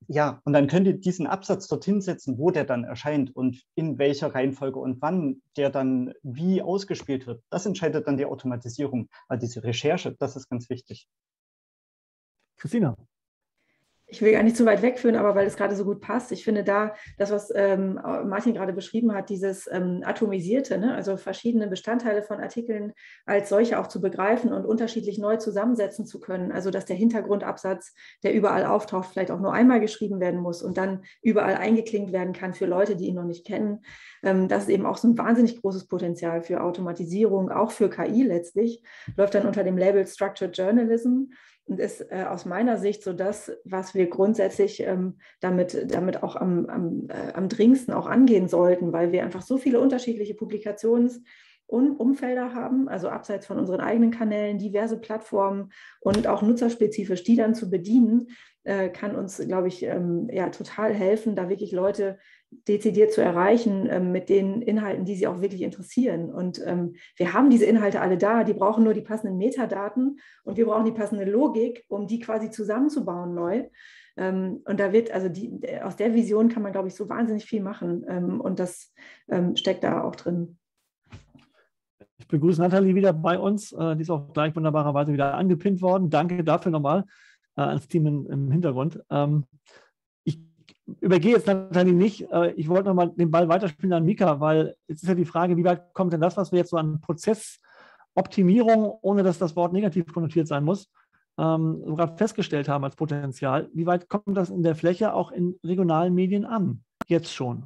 Ja, und dann könnt ihr diesen Absatz dorthin setzen, wo der dann erscheint und in welcher Reihenfolge und wann der dann wie ausgespielt wird. Das entscheidet dann die Automatisierung. Aber diese Recherche, das ist ganz wichtig. Christina. Ich will gar nicht zu weit wegführen, aber weil es gerade so gut passt. Ich finde da, das, was ähm, Martin gerade beschrieben hat, dieses ähm, Atomisierte, ne? Also verschiedene Bestandteile von Artikeln als solche auch zu begreifen und unterschiedlich neu zusammensetzen zu können. Also dass der Hintergrundabsatz, der überall auftaucht, vielleicht auch nur einmal geschrieben werden muss und dann überall eingeklinkt werden kann für Leute, die ihn noch nicht kennen. Ähm, das ist eben auch so ein wahnsinnig großes Potenzial für Automatisierung, auch für K I letztlich. Läuft dann unter dem Label Structured Journalism. Und ist äh, aus meiner Sicht so das, was wir grundsätzlich ähm, damit, damit auch am, am, äh, am dringendsten auch angehen sollten, weil wir einfach so viele unterschiedliche Publikationsumfelder haben, also abseits von unseren eigenen Kanälen, diverse Plattformen und auch nutzerspezifisch, die dann zu bedienen, äh, kann uns, glaube ich, ähm, ja, total helfen, da wirklich Leute dezidiert zu erreichen ähm, mit den Inhalten, die sie auch wirklich interessieren. Und ähm, wir haben diese Inhalte alle da, die brauchen nur die passenden Metadaten und wir brauchen die passende Logik, um die quasi zusammenzubauen neu. Ähm, und da wird, also die, aus der Vision kann man, glaube ich, so wahnsinnig viel machen ähm, und das ähm, steckt da auch drin. Ich begrüße Nathalie wieder bei uns. Die ist auch gleich wunderbarerweise wieder angepinnt worden. Danke dafür nochmal ans Team im Hintergrund. Ich übergehe jetzt Nathalie nicht. Ich wollte nochmal den Ball weiterspielen an Mika, weil jetzt ist ja die Frage, wie weit kommt denn das, was wir jetzt so an Prozessoptimierung, ohne dass das Wort negativ konnotiert sein muss, sogar festgestellt haben als Potenzial, wie weit kommt das in der Fläche auch in regionalen Medien an? Jetzt schon.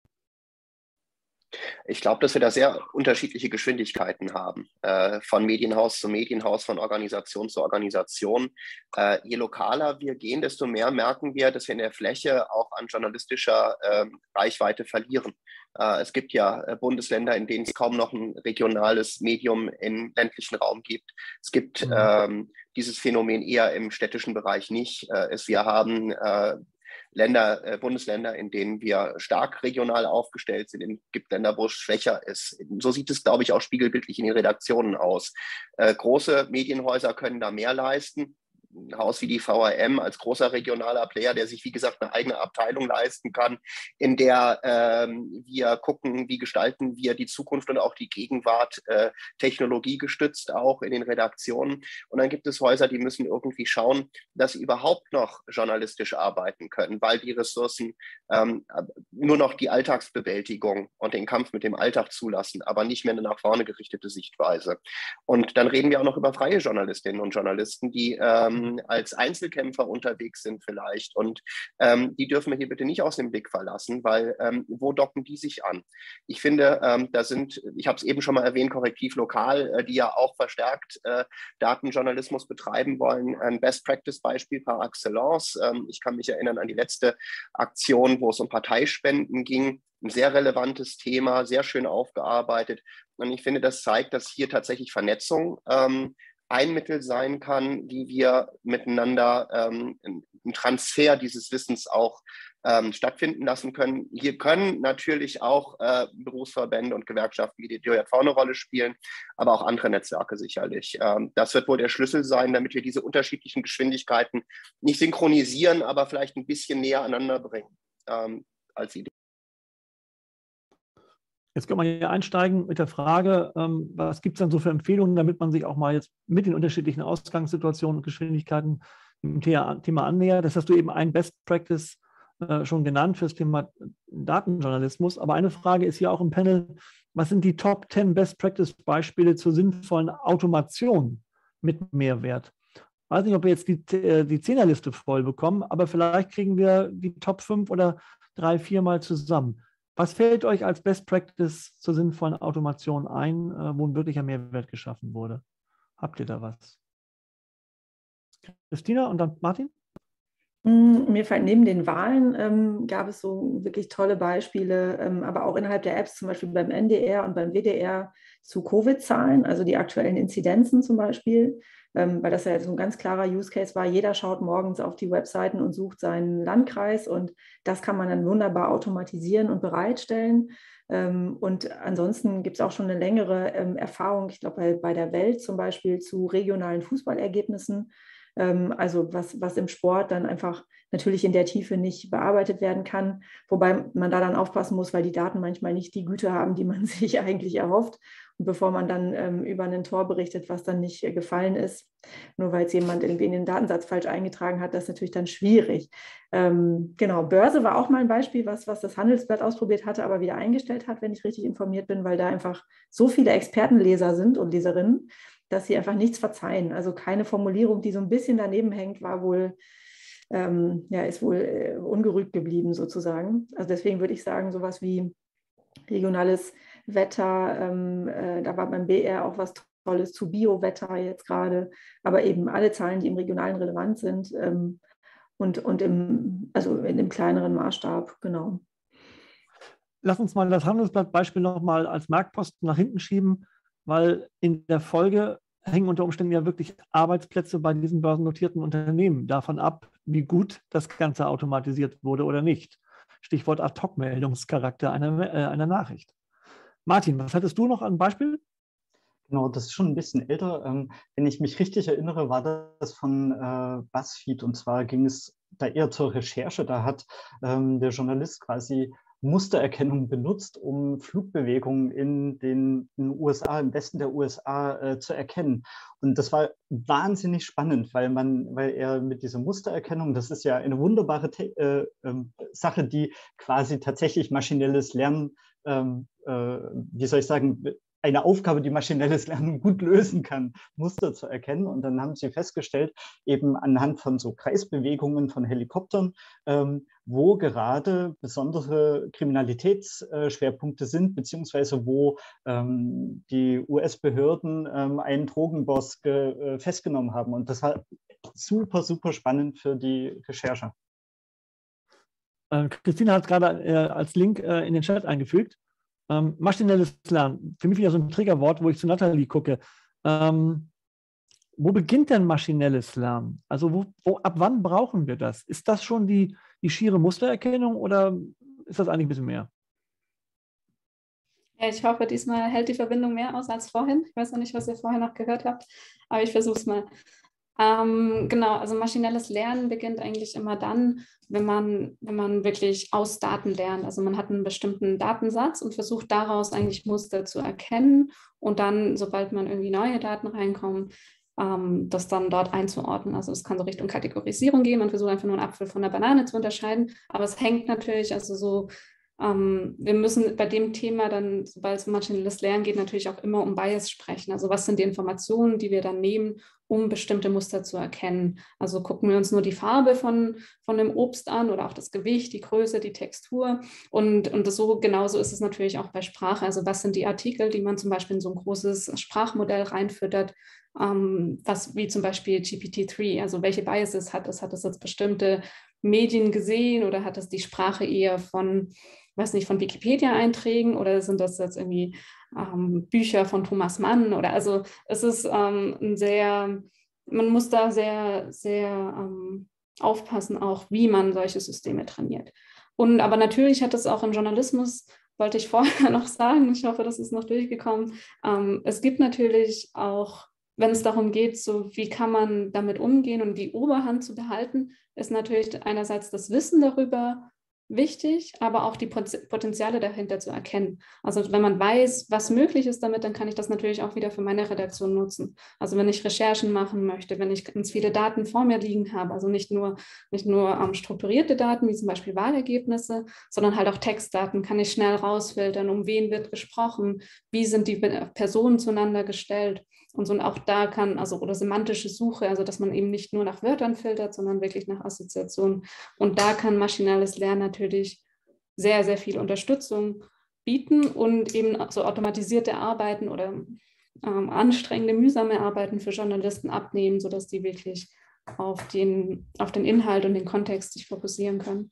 Ich glaube, dass wir da sehr unterschiedliche Geschwindigkeiten haben, äh, von Medienhaus zu Medienhaus, von Organisation zu Organisation. Äh, je lokaler wir gehen, desto mehr merken wir, dass wir in der Fläche auch an journalistischer äh, Reichweite verlieren. Äh, es gibt ja äh, Bundesländer, in denen es kaum noch ein regionales Medium im ländlichen Raum gibt. Es gibt mhm. ähm, dieses Phänomen eher im städtischen Bereich nicht. Äh, es, wir haben äh, Länder, äh, Bundesländer, in denen wir stark regional aufgestellt sind. Es gibt Länder, wo es schwächer ist. So sieht es, glaube ich, auch spiegelbildlich in den Redaktionen aus. Äh, große Medienhäuser können da mehr leisten. Ein Haus wie die V R M als großer regionaler Player, der sich, wie gesagt, eine eigene Abteilung leisten kann, in der ähm, wir gucken, wie gestalten wir die Zukunft und auch die Gegenwart äh, technologiegestützt auch in den Redaktionen. Und dann gibt es Häuser, die müssen irgendwie schauen, dass sie überhaupt noch journalistisch arbeiten können, weil die Ressourcen ähm, nur noch die Alltagsbewältigung und den Kampf mit dem Alltag zulassen, aber nicht mehr eine nach vorne gerichtete Sichtweise. Und dann reden wir auch noch über freie Journalistinnen und Journalisten, die ähm, als Einzelkämpfer unterwegs sind vielleicht. Und ähm, die dürfen wir hier bitte nicht aus dem Blick verlassen, weil ähm, wo docken die sich an? Ich finde, ähm, da sind, ich habe es eben schon mal erwähnt, Korrektiv Lokal, äh, die ja auch verstärkt äh, Datenjournalismus betreiben wollen. Ein Best-Practice-Beispiel par excellence. Ähm, ich kann mich erinnern an die letzte Aktion, wo es um Parteispenden ging. Ein sehr relevantes Thema, sehr schön aufgearbeitet. Und ich finde, das zeigt, dass hier tatsächlich Vernetzung ähm, ein Mittel sein kann, wie wir miteinander ähm, einen Transfer dieses Wissens auch ähm, stattfinden lassen können. Hier können natürlich auch äh, Berufsverbände und Gewerkschaften wie die D J V eine Rolle spielen, aber auch andere Netzwerke sicherlich. Ähm, das wird wohl der Schlüssel sein, damit wir diese unterschiedlichen Geschwindigkeiten nicht synchronisieren, aber vielleicht ein bisschen näher aneinander bringen ähm, als Idee. Jetzt können wir hier einsteigen mit der Frage, ähm, was gibt es dann so für Empfehlungen, damit man sich auch mal jetzt mit den unterschiedlichen Ausgangssituationen und Geschwindigkeiten dem Thema annähert. Das hast du eben ein Best Practice äh, schon genannt für das Thema Datenjournalismus. Aber eine Frage ist hier auch im Panel, was sind die Top zehn Best Practice Beispiele zur sinnvollen Automation mit Mehrwert? Ich weiß nicht, ob wir jetzt die, die Zehnerliste voll bekommen, aber vielleicht kriegen wir die Top fünf oder drei, vier mal zusammen. Was fällt euch als Best Practice zur sinnvollen Automation ein, wo ein wirklicher Mehrwert geschaffen wurde? Habt ihr da was? Christina und dann Martin? Mir fällt neben den Wahlen ähm, gab es so wirklich tolle Beispiele, ähm, aber auch innerhalb der Apps, zum Beispiel beim N D R und beim W D R zu Covid-Zahlen, also die aktuellen Inzidenzen zum Beispiel, ähm, weil das ja so ein ganz klarer Use Case war. Jeder schaut morgens auf die Webseiten und sucht seinen Landkreis und das kann man dann wunderbar automatisieren und bereitstellen. Ähm, und ansonsten gibt es auch schon eine längere ähm, Erfahrung, ich glaube bei, bei der Welt zum Beispiel, zu regionalen Fußballergebnissen. Ähm, also was, was im Sport dann einfach natürlich in der Tiefe nicht bearbeitet werden kann, wobei man da dann aufpassen muss, weil die Daten manchmal nicht die Güte haben, die man sich eigentlich erhofft. Und bevor man dann ähm, über ein Tor berichtet, was dann nicht äh, gefallen ist, nur weil es jemand irgendwie in den Datensatz falsch eingetragen hat, das ist natürlich dann schwierig. Ähm, genau, Börse war auch mal ein Beispiel, was, was das Handelsblatt ausprobiert hatte, aber wieder eingestellt hat, wenn ich richtig informiert bin, weil da einfach so viele Expertenleser sind und Leserinnen, dass sie einfach nichts verzeihen. Also keine Formulierung, die so ein bisschen daneben hängt, war wohl, ähm, ja, ist wohl äh, ungerügt geblieben sozusagen. Also deswegen würde ich sagen, sowas wie regionales Wetter, ähm, äh, da war beim B R auch was Tolles zu Biowetter jetzt gerade, aber eben alle Zahlen, die im Regionalen relevant sind ähm, und, und im, also in dem kleineren Maßstab, genau. Lass uns mal das Handelsblatt-Beispiel nochmal als Marktposten nach hinten schieben, weil in der Folge hängen unter Umständen ja wirklich Arbeitsplätze bei diesen börsennotierten Unternehmen davon ab, wie gut das Ganze automatisiert wurde oder nicht. Stichwort Ad-Hoc-Meldungscharakter einer, äh, einer Nachricht. Martin, was hattest du noch an Beispiel? Genau, das ist schon ein bisschen älter. Ähm, wenn ich mich richtig erinnere, war das von äh, BuzzFeed, und zwar ging es da eher zur Recherche. Da hat ähm, der Journalist quasi Mustererkennung benutzt, um Flugbewegungen in den, in den U S A, im Westen der U S A äh, zu erkennen. Und das war wahnsinnig spannend, weil man, weil er mit dieser Mustererkennung, das ist ja eine wunderbare äh, äh, Sache, die quasi tatsächlich maschinelles Lernen, ähm, äh, wie soll ich sagen, eine Aufgabe, die maschinelles Lernen gut lösen kann, Muster zu erkennen. Und dann haben sie festgestellt, eben anhand von so Kreisbewegungen von Helikoptern, ähm, wo gerade besondere Kriminalitätsschwerpunkte sind, beziehungsweise wo ähm, die U S-Behörden ähm, einen Drogenboss äh, festgenommen haben. Und das war super, super spannend für die Recherche. Äh, Christina hat es gerade äh, als Link äh, in den Chat eingefügt. Ähm, maschinelles Lernen, für mich wieder so ein Triggerwort, wo ich zu Nathalie gucke. Ähm, wo beginnt denn maschinelles Lernen? Also wo, wo, ab wann brauchen wir das? Ist das schon die, die schiere Mustererkennung oder ist das eigentlich ein bisschen mehr? Ja, ich hoffe, diesmal hält die Verbindung mehr aus als vorhin. Ich weiß noch nicht, was ihr vorher noch gehört habt, aber ich versuche es mal. Ähm, genau, also maschinelles Lernen beginnt eigentlich immer dann, wenn man, wenn man wirklich aus Daten lernt. Also man hat einen bestimmten Datensatz und versucht daraus eigentlich Muster zu erkennen und dann, sobald man irgendwie neue Daten reinkommen, ähm, das dann dort einzuordnen. Also es kann so Richtung Kategorisierung gehen, man versucht einfach nur einen Apfel von der Banane zu unterscheiden, aber es hängt natürlich, also so Ähm, wir müssen bei dem Thema dann, sobald es um maschinelles Lernen geht, natürlich auch immer um Bias sprechen. Also was sind die Informationen, die wir dann nehmen, um bestimmte Muster zu erkennen? Also gucken wir uns nur die Farbe von, von dem Obst an oder auch das Gewicht, die Größe, die Textur. Und, und so genauso ist es natürlich auch bei Sprache. Also was sind die Artikel, die man zum Beispiel in so ein großes Sprachmodell reinfüttert, ähm, was wie zum Beispiel G P T drei, also welche Biases hat es? Hat es jetzt bestimmte Medien gesehen oder hat es die Sprache eher von weiß nicht, von Wikipedia-Einträgen oder sind das jetzt irgendwie ähm, Bücher von Thomas Mann oder also es ist ähm, ein sehr, man muss da sehr, sehr ähm, aufpassen auch, wie man solche Systeme trainiert. Und aber natürlich hat es auch im Journalismus, wollte ich vorher noch sagen, ich hoffe, das ist noch durchgekommen, ähm, es gibt natürlich auch, wenn es darum geht, so wie kann man damit umgehen und die Oberhand zu behalten, ist natürlich einerseits das Wissen darüber, wichtig, aber auch die Potenziale dahinter zu erkennen. Also wenn man weiß, was möglich ist damit, dann kann ich das natürlich auch wieder für meine Redaktion nutzen. Also wenn ich Recherchen machen möchte, wenn ich ganz viele Daten vor mir liegen habe, also nicht nur, nicht nur ähm, strukturierte Daten, wie zum Beispiel Wahlergebnisse, sondern halt auch Textdaten, kann ich schnell rausfiltern, um wen wird gesprochen, wie sind die Personen zueinander gestellt. Und so und auch da kann, also oder semantische Suche, also dass man eben nicht nur nach Wörtern filtert, sondern wirklich nach Assoziationen. Und da kann maschinelles Lernen natürlich sehr, sehr viel Unterstützung bieten und eben so automatisierte Arbeiten oder ähm, anstrengende, mühsame Arbeiten für Journalisten abnehmen, sodass die wirklich auf den, auf den Inhalt und den Kontext sich fokussieren können.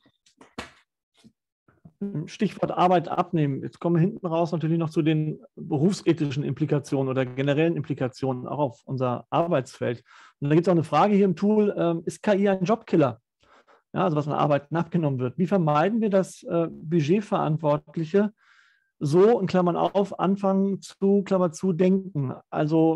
Stichwort Arbeit abnehmen. Jetzt kommen wir hinten raus natürlich noch zu den berufsethischen Implikationen oder generellen Implikationen auch auf unser Arbeitsfeld. Und da gibt es auch eine Frage hier im Tool, ähm, ist K I ein Jobkiller? Ja, also was an Arbeiten abgenommen wird. Wie vermeiden wir, dass äh, Budgetverantwortliche so, in Klammern auf, anfangen zu, Klammer zu, denken? Also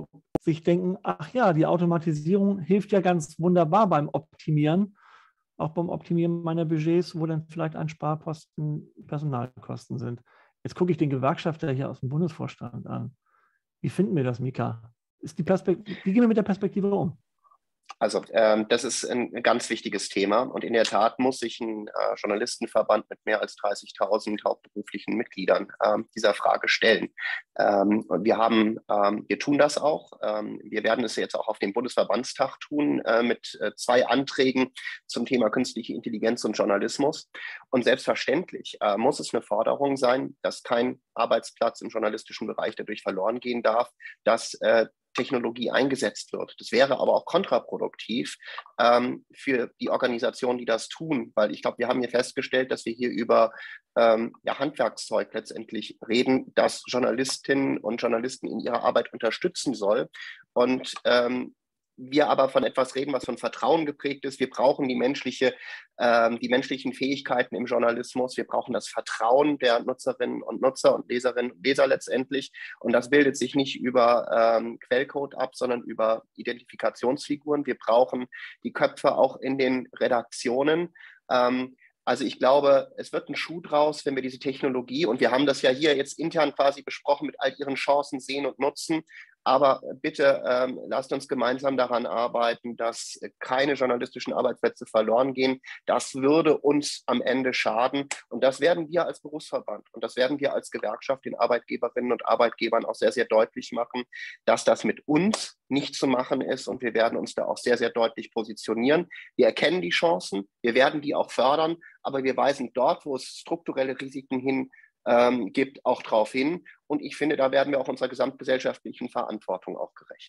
sich denken, ach ja, die Automatisierung hilft ja ganz wunderbar beim Optimieren, auch beim Optimieren meiner Budgets, wo dann vielleicht ein Sparposten Personalkosten sind. Jetzt gucke ich den Gewerkschafter hier aus dem Bundesvorstand an. Wie finden wir das, Mika? Ist die Perspektive, wie gehen wir mit der Perspektive um? Also ähm, das ist ein ganz wichtiges Thema und in der Tat muss sich ein äh, Journalistenverband mit mehr als dreißigtausend hauptberuflichen Mitgliedern ähm, dieser Frage stellen. Ähm, und wir haben, ähm, wir tun das auch. Ähm, wir werden es jetzt auch auf dem Bundesverbandstag tun äh, mit äh, zwei Anträgen zum Thema künstliche Intelligenz und Journalismus. Und selbstverständlich äh, muss es eine Forderung sein, dass kein Arbeitsplatz im journalistischen Bereich dadurch verloren gehen darf, dass äh, Technologie eingesetzt wird. Das wäre aber auch kontraproduktiv ähm, für die Organisationen, die das tun, weil ich glaube, wir haben hier festgestellt, dass wir hier über ähm, ja, Handwerkszeug letztendlich reden, das Journalistinnen und Journalisten in ihrer Arbeit unterstützen soll. Und ähm, wir aber von etwas reden, was von Vertrauen geprägt ist. Wir brauchen die, menschliche, ähm, die menschlichen Fähigkeiten im Journalismus. Wir brauchen das Vertrauen der Nutzerinnen und Nutzer und Leserinnen und Leser letztendlich. Und das bildet sich nicht über ähm, Quellcode ab, sondern über Identifikationsfiguren. Wir brauchen die Köpfe auch in den Redaktionen. Ähm, Also ich glaube, es wird ein Schuh draus, wenn wir diese Technologie, und wir haben das ja hier jetzt intern quasi besprochen, mit all ihren Chancen sehen und nutzen. Aber bitte ähm, lasst uns gemeinsam daran arbeiten, dass keine journalistischen Arbeitsplätze verloren gehen. Das würde uns am Ende schaden. Und das werden wir als Berufsverband und das werden wir als Gewerkschaft den Arbeitgeberinnen und Arbeitgebern auch sehr, sehr deutlich machen, dass das mit uns nicht zu machen ist. Und wir werden uns da auch sehr, sehr deutlich positionieren. Wir erkennen die Chancen, wir werden die auch fördern, aber wir weisen dort, wo es strukturelle Risiken hin Ähm, gibt, auch darauf hin. Und ich finde, da werden wir auch unserer gesamtgesellschaftlichen Verantwortung auch gerecht.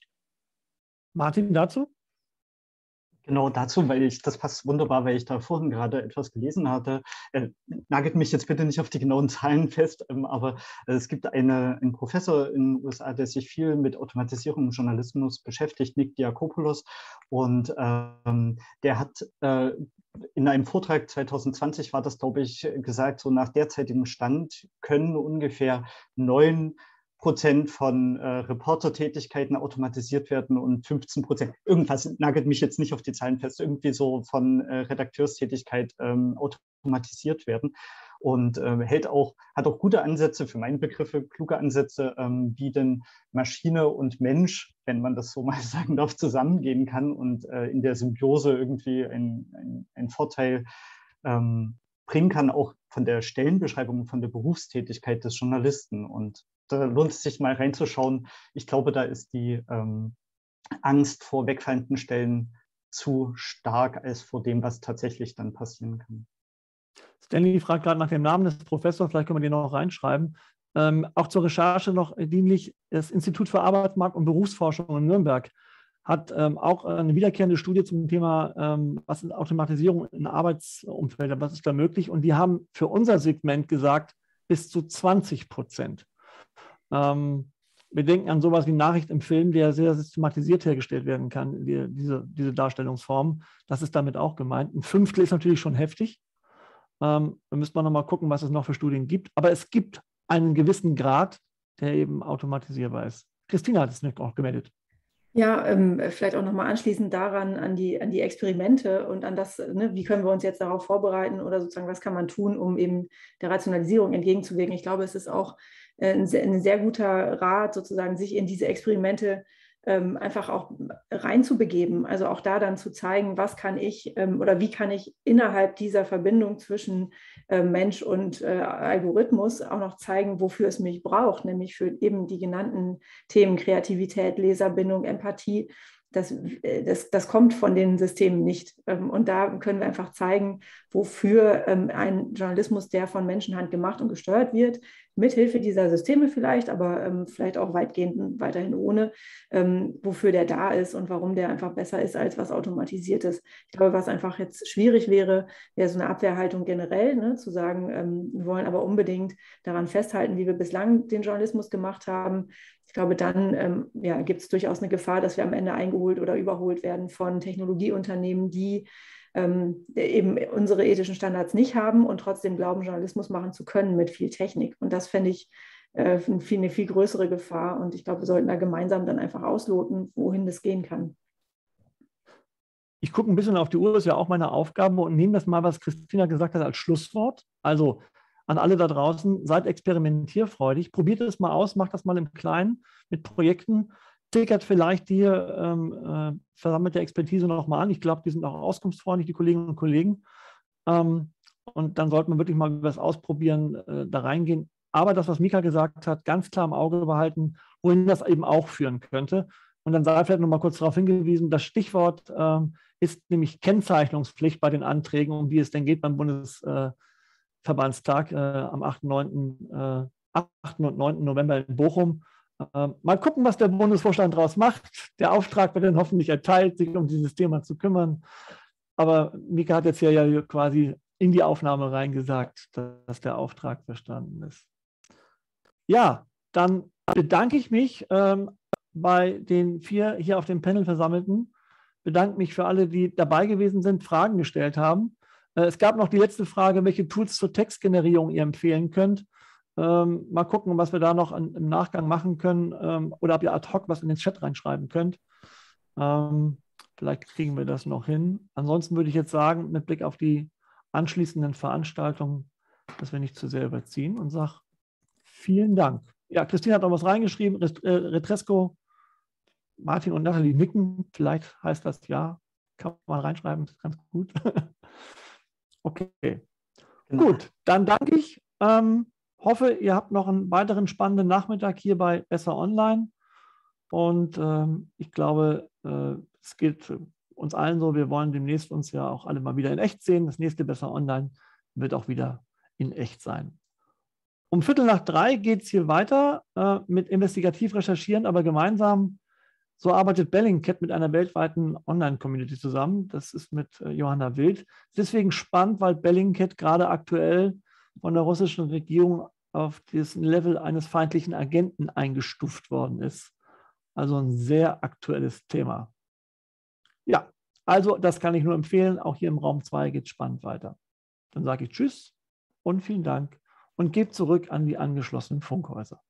Martin, dazu? Genau dazu, weil ich, das passt wunderbar, weil ich da vorhin gerade etwas gelesen hatte. Äh, nagelt mich jetzt bitte nicht auf die genauen Zahlen fest, ähm, aber äh, es gibt eine, einen Professor in den U S A, der sich viel mit Automatisierung im Journalismus beschäftigt, Nick Diakopoulos, und ähm, der hat äh, in einem Vortrag zwanzig zwanzig war das, glaube ich, gesagt, so nach derzeitigem Stand können ungefähr neun Prozent von äh, Reportertätigkeiten automatisiert werden und fünfzehn Prozent, irgendwas nagelt mich jetzt nicht auf die Zahlen fest, irgendwie so von äh, Redakteurstätigkeit ähm, automatisiert werden. Und äh, hält auch, hat auch gute Ansätze, für meine Begriffe, kluge Ansätze, ähm, wie denn Maschine und Mensch, wenn man das so mal sagen darf, zusammengehen kann und äh, in der Symbiose irgendwie ein, ein, ein Vorteil ähm, bringen kann, auch von der Stellenbeschreibung, von der Berufstätigkeit des Journalisten. Und da lohnt es sich mal reinzuschauen. Ich glaube, da ist die ähm, Angst vor wegfallenden Stellen zu stark als vor dem, was tatsächlich dann passieren kann. Stanley fragt gerade nach dem Namen des Professors, vielleicht können wir den noch reinschreiben. Ähm, auch zur Recherche noch dienlich, das Institut für Arbeitsmarkt- und Berufsforschung in Nürnberg hat ähm, auch eine wiederkehrende Studie zum Thema, ähm, was ist Automatisierung in Arbeitsumfeldern, was ist da möglich? Und die haben für unser Segment gesagt, bis zu zwanzig Prozent. Ähm, wir denken an sowas wie Nachricht im Film, der sehr systematisiert hergestellt werden kann, die, diese, diese Darstellungsform. Das ist damit auch gemeint. Ein Fünftel ist natürlich schon heftig. Ähm, da müsste man nochmal gucken, was es noch für Studien gibt. Aber es gibt einen gewissen Grad, der eben automatisierbar ist. Christina hat es nicht auch gemeldet. Ja, ähm, vielleicht auch nochmal anschließend daran, an die, an die Experimente und an das, ne, wie können wir uns jetzt darauf vorbereiten oder sozusagen, was kann man tun, um eben der Rationalisierung entgegenzuwirken. Ich glaube, es ist auch äh, ein, sehr, ein sehr guter Rat, sozusagen, sich in diese Experimente ähm, einfach auch reinzubegeben. Also auch da dann zu zeigen, was kann ich ähm, oder wie kann ich innerhalb dieser Verbindung zwischen äh, Mensch und äh, Algorithmus auch noch zeigen, wofür es mich braucht, nämlich für eben die genannten Themen Kreativität, Leserbindung, Empathie. Das, das, das kommt von den Systemen nicht. Und da können wir einfach zeigen, wofür ein Journalismus, der von Menschenhand gemacht und gesteuert wird, mithilfe dieser Systeme vielleicht, aber vielleicht auch weitgehend weiterhin ohne, wofür der da ist und warum der einfach besser ist als was Automatisiertes. Ich glaube, was einfach jetzt schwierig wäre, wäre so eine Abwehrhaltung generell, ne, zu sagen, wir wollen aber unbedingt daran festhalten, wie wir bislang den Journalismus gemacht haben. Ich glaube, dann ähm, ja, gibt es durchaus eine Gefahr, dass wir am Ende eingeholt oder überholt werden von Technologieunternehmen, die ähm, eben unsere ethischen Standards nicht haben und trotzdem glauben, Journalismus machen zu können mit viel Technik. Und das fände ich äh, eine viel größere Gefahr. Und ich glaube, wir sollten da gemeinsam dann einfach ausloten, wohin das gehen kann. Ich gucke ein bisschen auf die Uhr, das ist ja auch meine Aufgabe, und nehme das mal, was Christina gesagt hat, als Schlusswort. Also an alle da draußen, seid experimentierfreudig, probiert es mal aus, macht das mal im Kleinen mit Projekten, tickert vielleicht die ähm, äh, versammelte Expertise nochmal an. Ich glaube, die sind auch auskunftsfreundlich, die Kolleginnen und Kollegen. Ähm, und dann sollte man wirklich mal was ausprobieren, äh, da reingehen. Aber das, was Mika gesagt hat, ganz klar im Auge behalten, wohin das eben auch führen könnte. Und dann sei vielleicht noch mal kurz darauf hingewiesen, das Stichwort ähm, ist nämlich Kennzeichnungspflicht bei den Anträgen, um die es denn geht beim Bundesverbandstag äh, am achten und neunten November in Bochum. Äh, mal gucken, was der Bundesvorstand daraus macht. Der Auftrag wird dann hoffentlich erteilt, sich um dieses Thema zu kümmern. Aber Mika hat jetzt ja quasi in die Aufnahme reingesagt, dass der Auftrag verstanden ist. Ja, dann bedanke ich mich ähm, bei den vier hier auf dem Panel Versammelten. Bedanke mich für alle, die dabei gewesen sind, Fragen gestellt haben. Äh, es gab noch die letzte Frage, welche Tools zur Textgenerierung ihr empfehlen könnt. Ähm, mal gucken, was wir da noch an, im Nachgang machen können ähm, oder ob ihr ad hoc was in den Chat reinschreiben könnt. Ähm, vielleicht kriegen wir das noch hin. Ansonsten würde ich jetzt sagen, mit Blick auf die anschließenden Veranstaltungen, dass wir nicht zu sehr überziehen, und sage vielen Dank. Ja, Christine hat noch was reingeschrieben, Retresco, Martin und Nathalie nicken, vielleicht heißt das ja, kann man reinschreiben, ist ganz gut. Okay, genau. Gut, dann danke ich. Ähm, hoffe, ihr habt noch einen weiteren spannenden Nachmittag hier bei Besser Online. Und ähm, ich glaube, äh, es geht uns allen so, wir wollen demnächst uns ja auch alle mal wieder in echt sehen. Das nächste Besser Online wird auch wieder in echt sein. Um Viertel nach drei geht es hier weiter äh, mit investigativ recherchieren, aber gemeinsam. So arbeitet Bellingcat mit einer weltweiten Online-Community zusammen. Das ist mit äh, Johanna Wild. Deswegen spannend, weil Bellingcat gerade aktuell von der russischen Regierung auf das Level eines feindlichen Agenten eingestuft worden ist. Also ein sehr aktuelles Thema. Ja, also das kann ich nur empfehlen. Auch hier im Raum zwei geht es spannend weiter. Dann sage ich Tschüss und vielen Dank und gebe zurück an die angeschlossenen Funkhäuser.